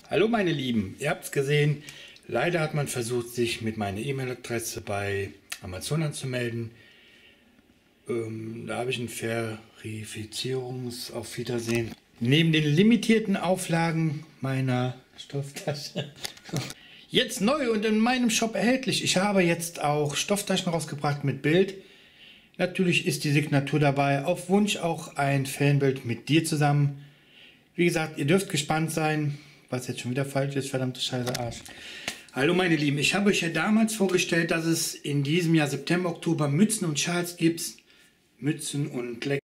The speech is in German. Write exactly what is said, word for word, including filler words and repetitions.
Hallo meine Lieben, ihr habt es gesehen, leider hat man versucht, sich mit meiner E-Mail-Adresse bei Amazon anzumelden. Ähm, da habe ich ein Verifizierungs-, auf Wiedersehen. Neben den limitierten Auflagen meiner Stofftasche jetzt neu und in meinem Shop erhältlich. Ich habe jetzt auch Stofftaschen rausgebracht mit Bild. Natürlich ist die Signatur dabei, auf Wunsch auch ein Fanbild mit dir zusammen. Wie gesagt, ihr dürft gespannt sein, was jetzt schon wieder falsch ist, verdammte Scheiße Arsch. Hallo meine Lieben, ich habe euch ja damals vorgestellt, dass es in diesem Jahr September, Oktober Mützen und Schals gibt. Mützen und Leck